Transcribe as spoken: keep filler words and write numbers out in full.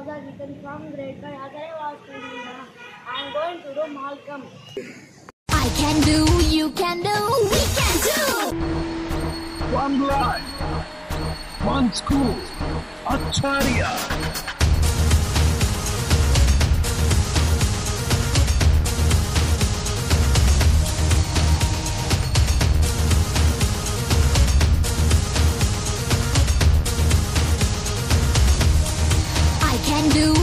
Raja Geethan from grade five. As I was telling you, I am going to do Mallakhamb. I can do, you can do, we can do! One life, one school, Acharya. I can do,